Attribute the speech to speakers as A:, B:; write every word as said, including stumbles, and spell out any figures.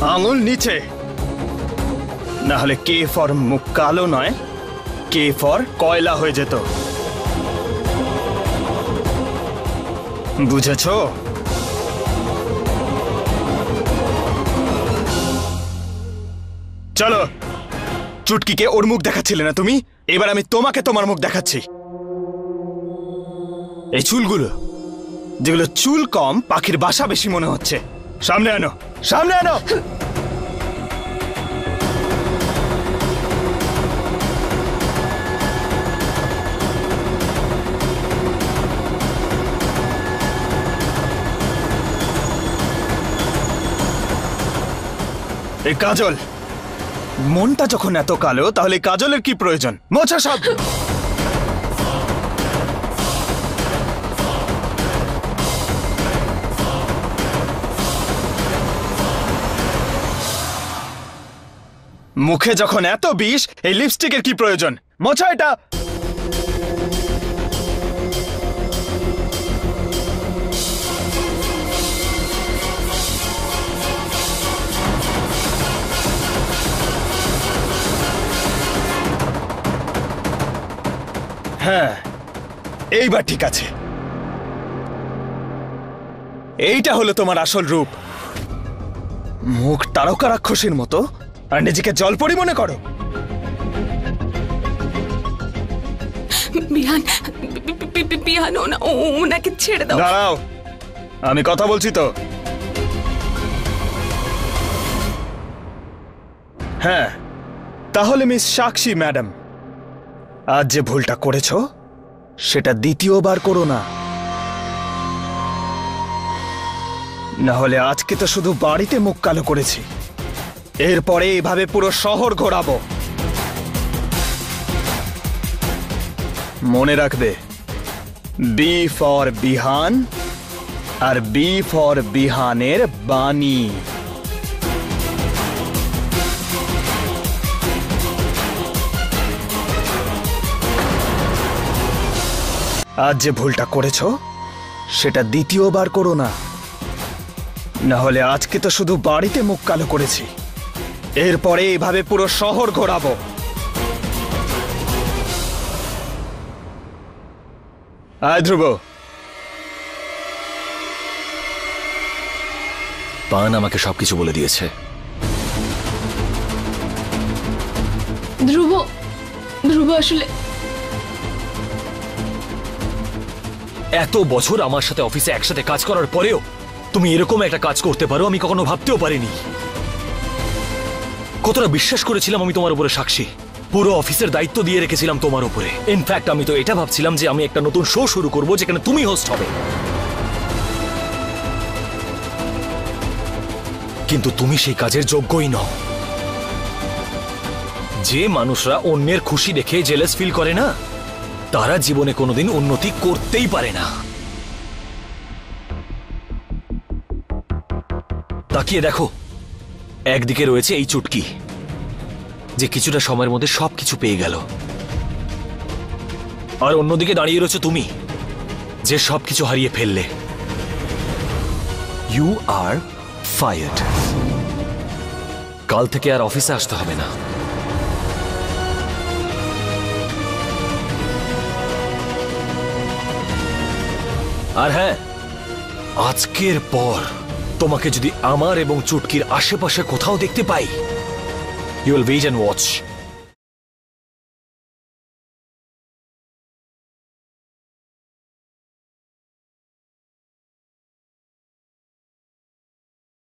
A: আঙুল নিচে, না হলে কে ফর মুখ কালো নয়, কে ফর কয়লা হয়ে যেত। বুঝেছো? চলো, চুটকিকে ওর মুখ দেখাচ্ছিলে না তুমি, এবার আমি তোমাকে তোমার মুখ দেখাচ্ছি। এই চুলগুলো, যেগুলো চুল কম পাখির বাসা বেশি মনে হচ্ছে, সামনে আনো, সামনে আনো। এই কাজল, মনটা যখন এত কালো তাহলে কাজলের কি প্রয়োজন? মোছা সব। মুখে যখন এত বিষ, এই লিপস্টিকের কি প্রয়োজন? মোছা এটা। হ্যাঁ, এইবার ঠিক আছে। এইটা হলো তোমার আসল রূপ। মুখ তারকা রাক্ষসের মতো, আর নিজেকে জলপরি মনে করো।
B: বিহান, বিহান ওনাকে ছেড়ে দাও।
A: দাঁড়াও, আমি কথা বলছি তো। হ্যাঁ, তাহলে মিস সাক্ষী ম্যাডাম, আজ যে ভুলটা করেছো সেটা দ্বিতীয়বার করো না। না হলে আজকে তো শুধু বাড়িতে মুখ কালো করেছি, এরপরে এভাবে পুরো শহর ঘোরাবো। মনে রাখবে, B for Bihan R B for বিহানের বাণী। আজ যে ভুলটা করেছো সেটা দ্বিতীয়বার করো না, না হলে আজকে তো শুধু বাড়িতে মুখ কালো করেছি, এরপরে এভাবে পুরো শহর ঘোরাবো। আয় ধ্রুব।
C: পান আমাকে সবকিছু বলে দিয়েছে।
B: ধ্রুব, ধ্রুব আসলে
C: এত বছর আমার সাথে অফিসে একসাথে কাজ করার পরেও তুমি এরকম একটা কাজ করতে পারো আমি কখনো ভাবতেও পারিনি। কতটা বিশ্বাস করেছিলাম আমি তোমার উপরে সাক্ষী, পুরো অফিসের দায়িত্ব দিয়ে রেখেছিলাম তোমার উপরে। ইনফ্যাক্ট আমি তো এটা ভাবছিলাম যে আমি একটা নতুন শো শুরু করব যেখানে তুমি হোস্ট হবে, কিন্তু তুমি সেই কাজের যোগ্যই নও। যে মানুষরা অন্যের খুশি দেখে জেলাস ফিল করে না, তারা জীবনে কোনোদিন উন্নতি করতেই পারে না। তাকিয়ে দেখো, একদিকে রয়েছে এই চুটকি যে কিছুটা সময়ের মধ্যে সবকিছু পেয়ে গেল, আর অন্যদিকে দাঁড়িয়ে রয়েছে তুমি যে সবকিছু হারিয়ে ফেললে। You are fired. কাল থেকে আর অফিসে আসতে হবে না। আর হ্যাঁ, আজকের পর তোমাকে যদি আমার এবং চুটকির আশেপাশে কোথাও দেখতে পাই, you will wait and watch.